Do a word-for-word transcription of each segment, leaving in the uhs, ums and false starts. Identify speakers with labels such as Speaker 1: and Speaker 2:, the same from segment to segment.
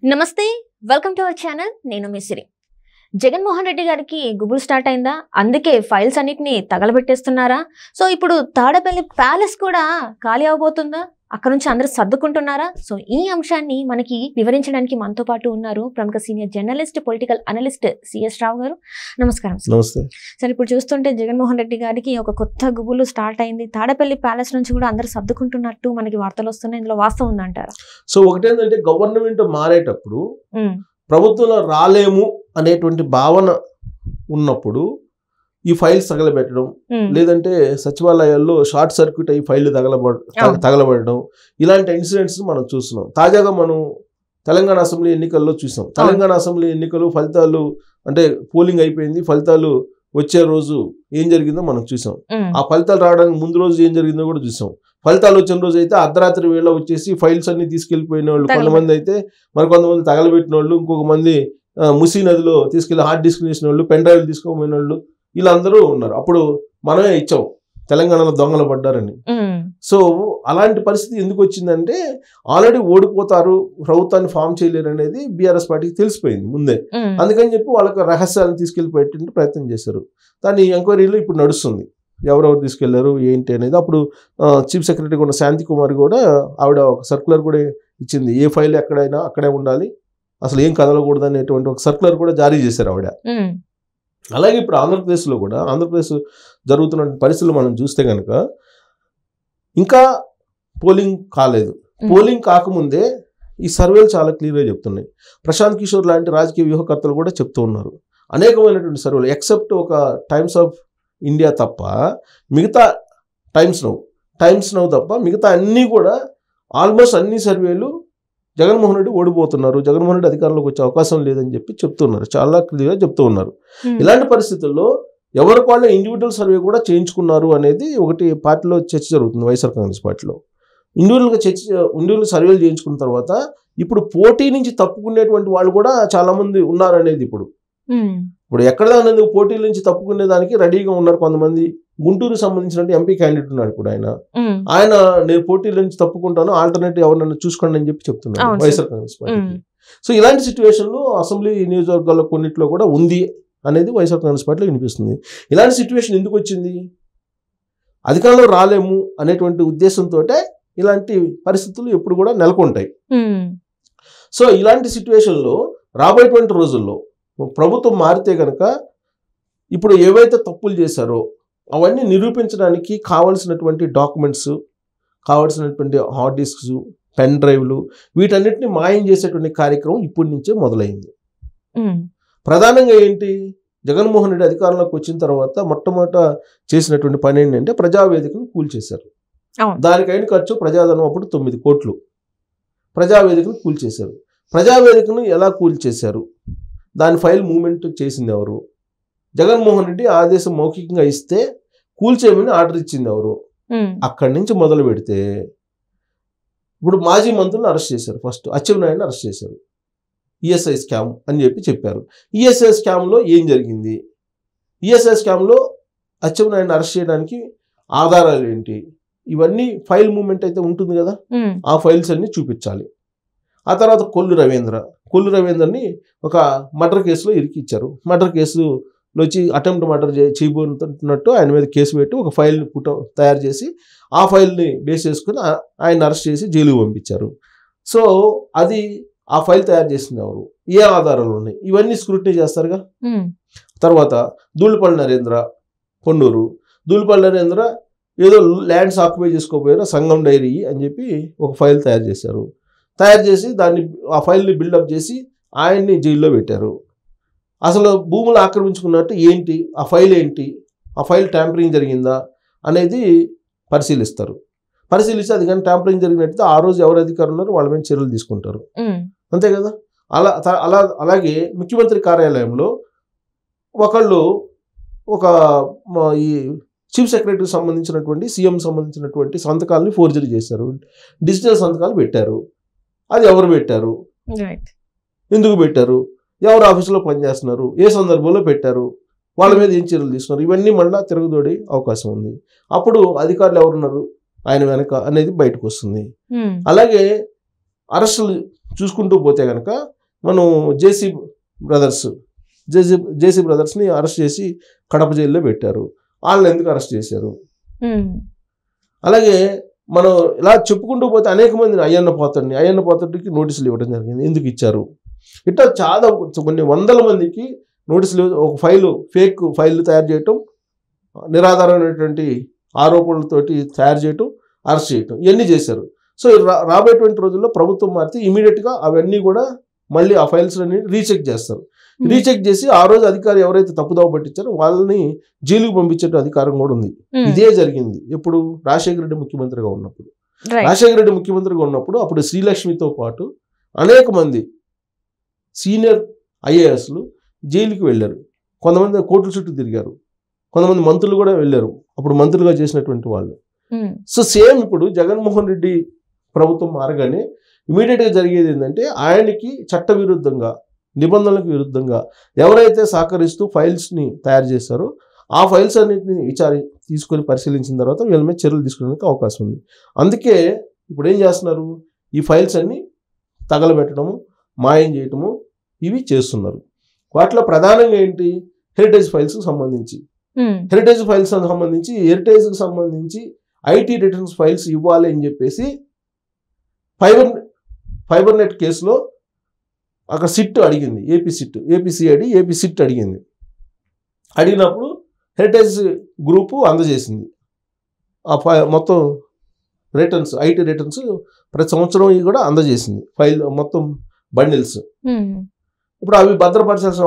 Speaker 1: నమస్తే, welcome to our channel. నేను మిసిరి. జగన్మోహన్ రెడ్డి గారికి గుబుల్ స్టార్ట్ అయిందా? అందుకే ఫైల్స్ అన్నిటిని తగలబెట్టేస్తున్నారా? సో ఇప్పుడు తాడపల్లి ప్యాలెస్ కూడా ఖాళీ అవబోతుందా? అక్కడ నుంచి అందరూ సర్దుకుంటున్నారా? సో ఈ అంశాన్ని మనకి వివరించడానికి మనతో పాటు ఉన్నారు ప్రముఖ senior journalist, political analyst CS Rao garu. నమస్కారం.
Speaker 2: నమస్తే.
Speaker 1: సరే, ఇప్పుడు చూస్తుంటే జగన్మోహన్ రెడ్డి గారికి ఒక కొత్త గుబులు స్టార్ట్ అయింది. తాడపల్లి ప్యాలెస్ నుంచి కూడా అందరూ సర్దుకుంటున్నట్టు మనకి వార్తలు వస్తున్నాయి. ఇందులో వాస్తవం ఉందంటారా?
Speaker 2: సో ఒకటేంటంటే గవర్నమెంట్ మారేటప్పుడు ప్రభుత్వంలో రాలేము అనేటువంటి భావన ఉన్నప్పుడు ఈ ఫైల్స్ తగలబెట్టడం, లేదంటే సచివాలయాల్లో షార్ట్ సర్క్యూట్ అయ్యి ఫైళ్లు తగలబడ తగలబడడం ఇలాంటి ఇన్సిడెంట్స్ మనం చూస్తున్నాం. తాజాగా మనం తెలంగాణ అసెంబ్లీ ఎన్నికల్లో చూసాం. తెలంగాణ అసెంబ్లీ ఎన్నికలు ఫలితాలు అంటే పోలింగ్ అయిపోయింది, ఫలితాలు వచ్చే రోజు ఏం జరిగిందో మనం చూసాం. ఆ ఫలితాలు రావడానికి ముందు రోజు ఏం జరిగిందో కూడా చూసాం. ఫలితాలు వచ్చిన రోజు అయితే అర్ధరాత్రి వేళ వచ్చేసి ఫైల్స్ అన్ని తీసుకెళ్లిపోయిన వాళ్ళు కొంతమంది అయితే, మరి కొంతమంది తగలబెట్టిన వాళ్ళు, ఇంకొక మంది ముసి నదిలో తీసుకెళ్లి హార్డ్ డిస్క్ చేసిన వాళ్ళు, పెన్ డ్రైవ్లు తీసుకోపోయిన వాళ్ళు, వీళ్ళందరూ ఉన్నారు. అప్పుడు మనమే ఇచ్చాం తెలంగాణలో దొంగలు పడ్డారని. సో అలాంటి పరిస్థితి ఎందుకు వచ్చిందంటే ఆల్రెడీ ఓడిపోతారు, ప్రభుత్వాన్ని ఫామ్ చేయలేరు అనేది బీఆర్ఎస్ పార్టీకి తెలిసిపోయింది ముందే. అందుకని చెప్పి వాళ్ళకి రహస్యాలను తీసుకెళ్లిపోయేటువంటి ప్రయత్నం చేశారు. దాని ఎంక్వైరీలో ఇప్పుడు నడుస్తుంది, ఎవరెవరు తీసుకెళ్లారు ఏంటి అనేది. అప్పుడు చీఫ్ సెక్రటరీ ఉన్న శాంతి కుమార్ కూడా ఆవిడ ఒక సర్క్యులర్ కూడా ఇచ్చింది, ఏ ఫైల్ ఎక్కడైనా అక్కడే ఉండాలి, అసలు ఏం కదలకూడదు అనేటువంటి ఒక సర్క్యులర్ కూడా జారీ చేశారు ఆవిడ. అలాగే ఇప్పుడు ఆంధ్రప్రదేశ్లో కూడా ఆంధ్రప్రదేశ్ జరుగుతున్న పరిస్థితులు మనం చూస్తే కనుక ఇంకా పోలింగ్ కాలేదు. పోలింగ్ కాకముందే ఈ సర్వేలు చాలా క్లియర్గా చెప్తున్నాయి. ప్రశాంత్ కిషోర్ లాంటి రాజకీయ వ్యూహకర్తలు కూడా చెప్తూ ఉన్నారు. అనేకమైనటువంటి సర్వేలు, ఎక్సెప్ట్ ఒక టైమ్స్ ఆఫ్ ఇండియా తప్ప మిగతా, టైమ్స్ నౌ టైమ్స్ నౌ తప్ప మిగతా అన్నీ కూడా ఆల్మోస్ట్ అన్ని సర్వేలు జగన్మోహన్ రెడ్డి ఓడిపోతున్నారు, జగన్మోహన్ రెడ్డి అధికారంలోకి వచ్చే అవకాశం లేదని చెప్పి చెప్తున్నారు, చాలా క్లియర్గా చెప్తూ ఉన్నారు. ఇలాంటి పరిస్థితుల్లో ఎవరికి వాళ్ళ ఇండివిజువల్ సర్వే కూడా చేయించుకున్నారు అనేది ఒకటి పార్టీలో చర్చ జరుగుతుంది. వైఎస్ఆర్ కాంగ్రెస్ పార్టీలో ఇండివిజువల్గా చర్చ ఇండివిజువల్ సర్వేలు చేయించుకున్న తర్వాత ఇప్పుడు పోటీ నుంచి తప్పుకునేటువంటి వాళ్ళు కూడా చాలా మంది ఉన్నారనేది. ఇప్పుడు ఇప్పుడు ఎక్కడ అనేది పోటీల నుంచి తప్పుకునే దానికి రెడీగా ఉన్నారు కొంతమంది. గుంటూరు సంబంధించిన ఎంపీ క్యాండిడేట్ ఉన్నాడు ఇప్పుడు, ఆయన ఆయన నేను పోటీల నుంచి తప్పుకుంటాను, ఆల్టర్నేటివ్ ఎవరినైనా చూసుకోండి అని చెప్పి చెప్తున్నాను వైఎస్ఆర్ కాంగ్రెస్ పార్టీకి. సో ఇలాంటి సిచ్యువేషన్లో అసెంబ్లీ నియోజకవర్గాల్లో కొన్నిట్లో కూడా ఉంది అనేది వైఎస్ఆర్ కాంగ్రెస్ పార్టీలో వినిపిస్తుంది. ఇలాంటి సిచ్యువేషన్ ఎందుకు వచ్చింది? అధికారంలో రాలేము అనేటువంటి ఉద్దేశంతో ఇలాంటి పరిస్థితులు ఎప్పుడు కూడా నెలకొంటాయి. సో ఇలాంటి సిచ్యువేషన్లో రాబోయేటువంటి రోజుల్లో ప్రభుత్వం మారితే కనుక ఇప్పుడు ఏవైతే తప్పులు చేశారో అవన్నీ నిరూపించడానికి కావాల్సినటువంటి డాక్యుమెంట్స్, కావాల్సినటువంటి హార్డ్ డిస్క్స్, పెన్ డ్రైవ్లు, వీటన్నిటిని మాయం చేసేటువంటి కార్యక్రమం ఇప్పటి నుంచే మొదలైంది. ప్రధానంగా ఏంటి, జగన్మోహన్ రెడ్డి అధికారంలోకి వచ్చిన తర్వాత మొట్టమొదట చేసినటువంటి పని ఏంటంటే ప్రజావేదికను కూల్చేశారు. దానికైన ఖర్చు ప్రజాధనం అప్పుడు తొమ్మిది కోట్లు. ప్రజావేదికను కూల్చేశారు. ప్రజావేదికను ఎలా కూల్చేశారు, దాని ఫైల్ మూవ్మెంట్ చేసింది ఎవరు? జగన్మోహన్ రెడ్డి ఆదేశం మౌఖికంగా ఇస్తే కూల్చేయమని ఆర్డర్ ఇచ్చింది ఎవరు? అక్కడి నుంచి మొదలు పెడితే ఇప్పుడు మాజీ మంత్రులను అరెస్ట్ చేశారు. ఫస్ట్ అచ్చెన్నాయుడిని అరెస్ట్ చేశారు, ఈఎస్ఐ స్కామ్ అని చెప్పి చెప్పారు. ఈఎస్ఐ స్కామ్లో ఏం జరిగింది, ఈఎస్ఐ స్కామ్లో అచ్చెన్నాయుడిని అరెస్ట్ చేయడానికి ఆధారాలు ఏంటి, ఇవన్నీ ఫైల్ మూవ్మెంట్ అయితే ఉంటుంది కదా, ఆ ఫైల్స్ అన్ని చూపించాలి. ఆ తర్వాత కొల్లు రవీంద్ర కొల్లు రవీంద్రని ఒక మర్డర్ కేసులో ఇరికిచ్చారు. మర్డర్ కేసులో వచ్చి అటెంప్ట్ మర్డర్ చేయబోతున్నట్టు ఆయన మీద కేసు పెట్టి ఒక ఫైల్ పుట తయారు చేసి ఆ ఫైల్ని బేస్ చేసుకుని ఆయన అరెస్ట్ చేసి జైలుకు పంపించారు. సో అది ఆ ఫైల్ తయారు చేసింది ఎవరు, ఏ ఆధారాలు ఉన్నాయి, ఇవన్నీ స్క్రూటినీ చేస్తారుగా. తర్వాత దూళిపల్లి నరేంద్ర కొండూరు, దూళిపల్లి నరేంద్ర ఏదో ల్యాండ్స్ ఆక్యుపై చేసుకోపోయారు, సంఘం డైరీ అని చెప్పి ఒక ఫైల్ తయారు చేశారు. తయారు చేసి దాన్ని ఆ ఫైల్ని బిల్డప్ చేసి ఆయన్ని జైల్లో పెట్టారు. అసలు భూములు ఆక్రమించుకున్నట్టు ఏంటి, ఆ ఫైల్ ఏంటి, ఆ ఫైల్ ట్యాంపరింగ్ జరిగిందా అనేది పరిశీలిస్తారు. పరిశీలిస్తే అది కానీ ట్యాంపరింగ్ జరిగినట్టయితే ఆ రోజు ఎవరు అధికారులు ఉన్నారో వాళ్ళ మీద చర్యలు తీసుకుంటారు, అంతే కదా. అలా అలా అలాగే ముఖ్యమంత్రి కార్యాలయంలో ఒకళ్ళు ఒక ఈ చీఫ్ సెక్రటరీకి సంబంధించినటువంటి, సీఎం సంబంధించినటువంటి సంతకాలని ఫోర్జరీ చేశారు, డిజిటల్ సంతకాలు పెట్టారు. అది ఎవరు పెట్టారు, ఎందుకు పెట్టారు, ఎవరు ఆఫీసులో పనిచేస్తున్నారు, ఏ సందర్భంలో పెట్టారు, వాళ్ళ మీద ఏం చర్యలు తీసుకున్నారు, ఇవన్నీ మళ్ళీ తిరగదోడే అవకాశం ఉంది. అప్పుడు అధికారులు ఎవరున్నారు ఆయన వెనక అనేది బయటకు వస్తుంది. అలాగే అరెస్టులు చూసుకుంటూ పోతే కనుక మనం జేసీ బ్రదర్స్ జేసీ జేసీ బ్రదర్స్ని అరెస్ట్ చేసి కడప జైల్లో పెట్టారు. వాళ్ళని ఎందుకు అరెస్ట్ చేశారు? అలాగే మనం ఇలా చెప్పుకుంటూ పోతే అనేక మందిని అయ్యన్న పాత్రుడిని అయ్యన్న పాత్రుడికి నోటీసులు ఇవ్వడం జరిగింది. ఎందుకు ఇచ్చారు? ఇట్లా చాలా కొన్ని వందల మందికి నోటీసులు, ఒక ఫైలు ఫేక్ ఫైల్ తయారు చేయటం, నిరాధారమైనటువంటి ఆరోపణలతోటి తయారు చేయటం, అరెస్ట్ చేయటం, ఇవన్నీ చేశారు. సో రాబోయేటువంటి రోజుల్లో ప్రభుత్వం మారితే ఇమీడియట్గా అవన్నీ కూడా మళ్ళీ ఆ ఫైల్స్ అన్ని రీచెక్ చేస్తారు. రీచెక్ చేసి ఆ రోజు అధికారి ఎవరైతే తప్పుదోవ పట్టించారో వాళ్ళని జైలుకు పంపించే అధికారం కూడా ఉంది. ఇదే జరిగింది ఎప్పుడు? రాజశేఖర రెడ్డి ముఖ్యమంత్రిగా ఉన్నప్పుడు. రాజశేఖర రెడ్డి ముఖ్యమంత్రిగా ఉన్నప్పుడు అప్పుడు శ్రీలక్ష్మితో పాటు అనేక మంది సీనియర్ ఐఏఎస్లు జైలుకి వెళ్ళారు. కొంతమంది కోర్టుల చుట్టూ తిరిగారు. కొంతమంది మంత్రులు కూడా వెళ్ళారు, అప్పుడు మంత్రులుగా చేసినటువంటి వాళ్ళు. సో సేమ్ ఇప్పుడు జగన్మోహన్ రెడ్డి ప్రభుత్వం మారగానే ఇమీడియట్గా జరిగేది ఏంటంటే ఆయనకి చట్ట విరుద్ధంగా, నిబంధనలకు విరుద్ధంగా ఎవరైతే సహకరిస్తూ ఫైల్స్ని తయారు చేస్తారో ఆ ఫైల్స్ అన్నింటినీ విచారి తీసుకొని పరిశీలించిన తర్వాత వీళ్ళ మీద చర్యలు తీసుకోవడానికి అవకాశం ఉంది. అందుకే ఇప్పుడు ఏం చేస్తున్నారు? ఈ ఫైల్స్ అన్ని తగలబెట్టడము, మాయం చేయటము ఇవి చేస్తున్నారు. వాటిలో ప్రధానంగా ఏంటి? హెరిటేజ్ ఫైల్స్ సంబంధించి హెరిటేజ్ ఫైల్స్ సంబంధించి హెరిటేజ్కి సంబంధించి ఐటీ రిటర్న్స్ ఫైల్స్ ఇవ్వాలి అని చెప్పేసి ఫైబర్ ఫైబర్ నెట్ కేసులో అక్కడ సిట్ అడిగింది. AP SIT, APCID AP SIT అడిగింది. అడిగినప్పుడు హెరిటేజ్ గ్రూపు అందజేసింది ఆ ఫై మొత్తం రిటర్న్స్, ఐటీ రిటర్న్స్ ప్రతి సంవత్సరం ఇవి కూడా అందజేసింది, ఫైల్ మొత్తం బండిల్స్. ఇప్పుడు అవి భద్రపరచాల్సిన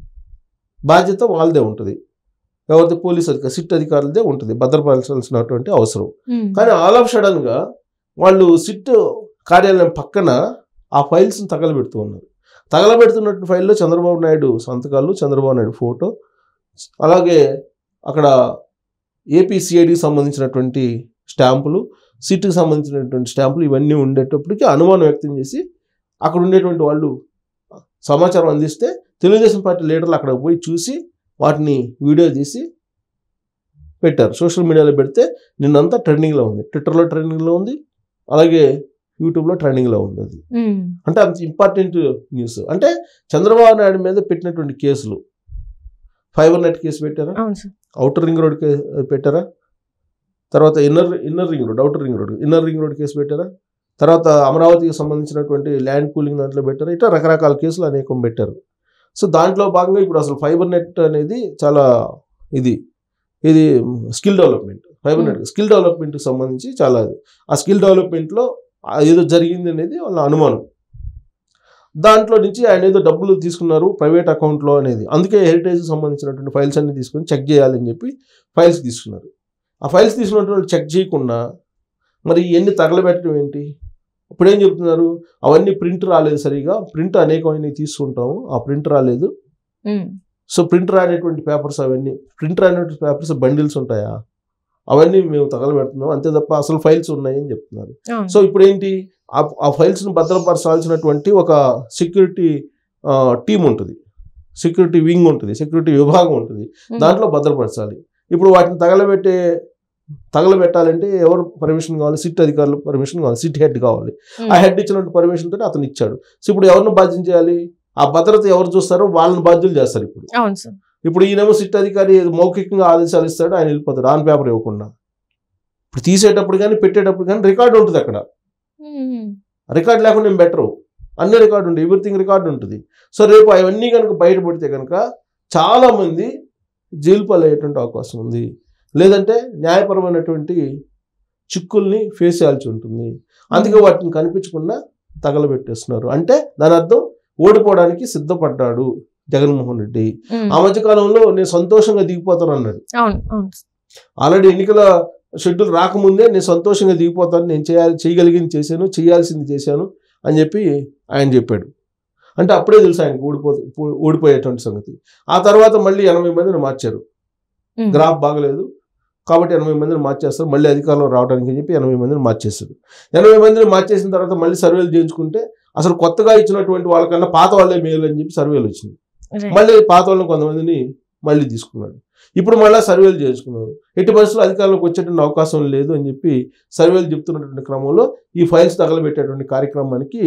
Speaker 2: బాధ్యత వాళ్ళదే ఉంటుంది. ఎవరిది? పోలీస్ అధికారి, సిట్ అధికారులదే ఉంటుంది భద్రపరచాల్సినటువంటి అవసరం. కానీ ఆల్ ఆఫ్ సడన్గా వాళ్ళు సిట్ కార్యాలయం పక్కన ఆ ఫైల్స్ని తగలబెడుతూ ఉన్నారు. తగలబెడుతున్నటువంటి ఫైల్లో చంద్రబాబు నాయుడు సంతకాలు, చంద్రబాబు నాయుడు ఫోటో, అలాగే అక్కడ ఏపీసీఐడికి సంబంధించినటువంటి స్టాంపులు, సిట్కి సంబంధించినటువంటి స్టాంపులు ఇవన్నీ ఉండేటప్పటికీ అనుమానం వ్యక్తం చేసి అక్కడ ఉండేటువంటి వాళ్ళు సమాచారం అందిస్తే తెలుగుదేశం పార్టీ లీడర్లు అక్కడ పోయి చూసి వాటిని వీడియో తీసి పెట్టారు. సోషల్ మీడియాలో పెడితే నిన్నంతా ట్రెండింగ్లో ఉంది, ట్విట్టర్లో ట్రెండింగ్లో ఉంది, అలాగే యూట్యూబ్లో ట్రెండింగ్లో ఉంది. అది అంటే అంత ఇంపార్టెంట్ న్యూస్. అంటే చంద్రబాబు నాయుడు మీద పెట్టినటువంటి కేసులు, ఫైబర్ నెట్ కేసు పెట్టారా, అవుటర్ రింగ్ రోడ్ పెట్టారా, తర్వాత inner inner ring road, outer ring road, inner ring road case పెట్టారా, తర్వాత అమరావతికి సంబంధించినటువంటి ల్యాండ్ పూలింగ్ దాంట్లో పెట్టారు. ఇట్లా రకరకాల కేసులు అనేకం పెట్టారు. సో దాంట్లో భాగంగా ఇప్పుడు అసలు ఫైబర్ నెట్ అనేది చాలా ఇది ఇది skill development, fibre net skill డెవలప్మెంట్కి సంబంధించి చాలా ఆ స్కిల్ డెవలప్మెంట్లో ఏదో జరిగింది అనేది వాళ్ళ అనుమానం. దాంట్లో నుంచి ఆయన ఏదో డబ్బులు తీసుకున్నారు ప్రైవేట్ అకౌంట్లో అనేది. అందుకే హెరిటేజ్కి సంబంధించినటువంటి ఫైల్స్ అన్ని తీసుకొని చెక్ చేయాలని చెప్పి ఫైల్స్ తీసుకున్నారు. ఆ ఫైల్స్ తీసుకున్నటువంటి చెక్ చేయకుండా మరి ఎన్ని తగలబెట్టడం ఏంటి? ఇప్పుడు ఏం చెప్తున్నారు? అవన్నీ ప్రింట్ రాలేదు సరిగా, ప్రింట్ అనేకమైనవి తీసుకుంటాము, ఆ ప్రింట్ రాలేదు. సో ప్రింట్ రానేటువంటి పేపర్స్, అవన్నీ ప్రింట్ రానేటువంటి పేపర్స్ బండిల్స్ ఉంటాయా, అవన్నీ మేము తగలబెడుతున్నాం అంతే తప్ప అసలు ఫైల్స్ ఉన్నాయని చెప్తున్నారు. సో ఇప్పుడు ఏంటి? ఆ ఫైల్స్ను భద్రపరచాల్సినటువంటి ఒక సెక్యూరిటీ టీం ఉంటుంది, సెక్యూరిటీ వింగ్ ఉంటుంది, సెక్యూరిటీ విభాగం ఉంటుంది, దాంట్లో భద్రపరచాలి. ఇప్పుడు వాటిని తగలబెట్టే తగలబెట్టాలంటే ఎవరు పర్మిషన్ కావాలి? సిట్ అధికారులు పర్మిషన్ కావాలి, సిట్ హెడ్ కావాలి. ఆ హెడ్ ఇచ్చినటువంటి పర్మిషన్ తోటి అతను ఇచ్చాడు. సో ఇప్పుడు ఎవరిని బాధ్యం చేయాలి? ఆ భద్రత ఎవరు చూస్తారో వాళ్ళని బాధ్యులు చేస్తారు. ఇప్పుడు ఇప్పుడు ఈయనేమో సిట్ అధికారి మౌఖికంగా ఆదేశాలు ఇస్తాడు, ఆయన వెళ్ళిపోతాడు ఆన్ పేపర్ ఇవ్వకుండా. ఇప్పుడు తీసేటప్పుడు కానీ పెట్టేటప్పుడు కానీ రికార్డు ఉంటుంది. అక్కడ రికార్డు లేకుండా ఏం బెటరు, అన్ని రికార్డు ఉంటుంది, ఎవ్రీథింగ్ రికార్డు ఉంటుంది. సో రేపు అవన్నీ కనుక బయటపడితే కనుక చాలామంది జైలు పాలయ్యేటువంటి అవకాశం ఉంది, లేదంటే న్యాయపరమైనటువంటి చిక్కుల్ని ఫేస్ చేయాల్సి ఉంటుంది. అందుకే వాటిని కనిపించకుండా తగలబెట్టేస్తున్నారు. అంటే దాని అర్థం ఓడిపోవడానికి సిద్ధపడ్డాడు జగన్మోహన్ రెడ్డి. ఆ మధ్య కాలంలో నేను సంతోషంగా దిగిపోతాను అన్నాడు. ఆల్రెడీ ఎన్నికల షెడ్యూల్ రాకముందే నేను సంతోషంగా దిగిపోతాను, నేను చేయాలి చేయగలిగింది చేశాను, చేయాల్సింది చేశాను అని చెప్పి ఆయన చెప్పాడు. అంటే అప్పుడే తెలుసు ఆయనకు ఓడిపో ఓడిపోయేటువంటి సంగతి. ఆ తర్వాత మళ్ళీ ఎనభై మందిని మార్చారు, గ్రాఫ్ బాగలేదు కాబట్టి ఎనభై మందిని మార్చేస్తారు, మళ్ళీ అధికారంలో రావడానికి అని చెప్పి ఎనభై మందిని మార్చేస్తారు. ఎనభై మందిని మార్చేసిన తర్వాత మళ్ళీ సర్వేలు చేయించుకుంటే అసలు కొత్తగా ఇచ్చినటువంటి వాళ్ళకన్నా పాత వాళ్ళే మేలు అని చెప్పి సర్వేలు వచ్చినాయి. మళ్ళీ పాత వాళ్ళని కొంతమందిని మళ్ళీ తీసుకున్నాడు. ఇప్పుడు మళ్ళీ సర్వేలు చేసుకున్నారు. ఎట్టి పరిస్థితుల్లో అధికారంలోకి వచ్చేటువంటి అవకాశం లేదు అని చెప్పి సర్వేలు చెప్తున్నటువంటి క్రమంలో ఈ ఫైల్స్ తగలబెట్టేటువంటి కార్యక్రమానికి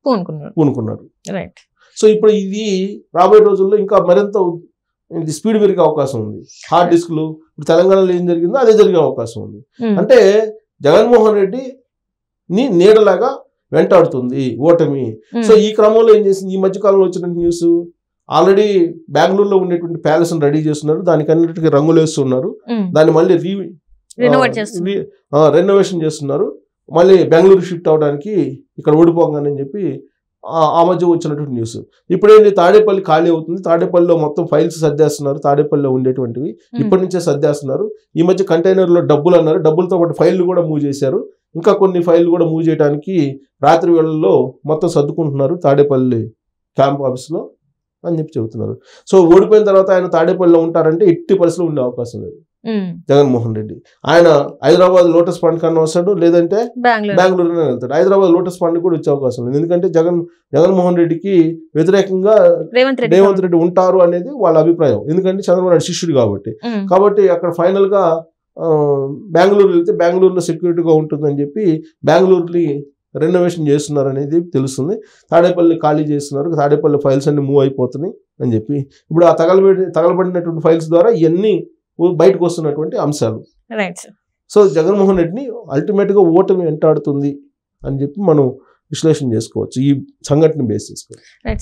Speaker 1: పూనుకున్నారు
Speaker 2: పూనుకున్నారు.
Speaker 1: రైట్.
Speaker 2: సో ఇప్పుడు ఇది రాబోయే రోజుల్లో ఇంకా మరింత స్పీడ్ పెరిగే అవకాశం ఉంది. హార్డ్ డిస్క్లు ఇప్పుడు తెలంగాణలో ఏం జరిగిందో అదే జరిగే అవకాశం ఉంది. అంటే జగన్మోహన్ రెడ్డి ని నీడలాగా వెంటాడుతుంది ఓటమి. సో ఈ క్రమంలో ఏం చేసింది, ఈ మధ్య కాలంలో వచ్చిన న్యూస్, ఆల్రెడీ బెంగళూరులో ఉండేటువంటి ప్యాలెస్ రెడీ చేస్తున్నారు, దానికి అన్నిటికీ రంగులు వేస్తున్నారు, దాన్ని మళ్ళీ రీ రెనోవేషన్ చేస్తున్నారు, మళ్ళీ బెంగళూరు షిఫ్ట్ అవడానికి ఇక్కడ ఓడిపోగానే అని చెప్పి ఆ మధ్య వచ్చినటువంటి న్యూస్. ఇప్పుడేంటి, తాడేపల్లి ఖాళీ అవుతుంది, తాడేపల్లిలో మొత్తం ఫైల్స్ సర్దేస్తున్నారు, తాడేపల్లిలో ఉండేటువంటివి ఇప్పటి నుంచే సర్దేస్తున్నారు. ఈ మధ్య కంటైనర్లో డబ్బులు అన్నారు, డబ్బులతో పాటు ఫైళ్లు కూడా మూవ్ చేశారు, ఇంకా కొన్ని ఫైళ్లు కూడా మూవ్ చేయడానికి రాత్రి వేళల్లో మొత్తం సర్దుకుంటున్నారు తాడేపల్లి క్యాంప్ ఆఫీస్లో అని చెప్పి చెబుతున్నారు. సో ఓడిపోయిన తర్వాత ఆయన తాడేపల్లిలో ఉంటారంటే ఎట్టి పరిస్థితుల్లో ఉండే అవకాశం లేదు జగన్మోహన్ రెడ్డి. ఆయన హైదరాబాద్ లోటస్ పాండ్ కన్నా వస్తాడు, లేదంటే బెంగళూరులోనే వెళ్తాడు. హైదరాబాద్ లోటస్ పాండ్ కూడా వచ్చే అవకాశం లేదు, ఎందుకంటే జగన్ జగన్మోహన్ రెడ్డికి వ్యతిరేకంగా రేవంత్ రెడ్డి ఉంటారు అనేది వాళ్ళ అభిప్రాయం, ఎందుకంటే చంద్రబాబు నాయుడు శిష్యుడు కాబట్టి. కాబట్టి అక్కడ ఫైనల్ గా బెంగళూరు వెళ్తే బెంగళూరులో సెక్యూరిటీగా ఉంటుందని చెప్పి బెంగళూరుని రెనోవేషన్ చేస్తున్నారు అనేది తెలుస్తుంది. తాడేపల్లి ఖాళీ చేస్తున్నారు, తాడేపల్లి ఫైల్స్ అన్ని మూవ్ అయిపోతున్నాయి అని చెప్పి ఇప్పుడు ఆ తగలబడి తగలబడినటువంటి ఫైల్స్ ద్వారా ఇవన్నీ బయటకు వస్తున్నటువంటి అంశాలు. సో జగన్మోహన్ రెడ్డిని అల్టిమేట్ గా ఓటమి వెంటాడుతుంది అని చెప్పి మనం విశ్లేషణ చేసుకోవచ్చు ఈ సంఘటన బేస్ చేసుకొని.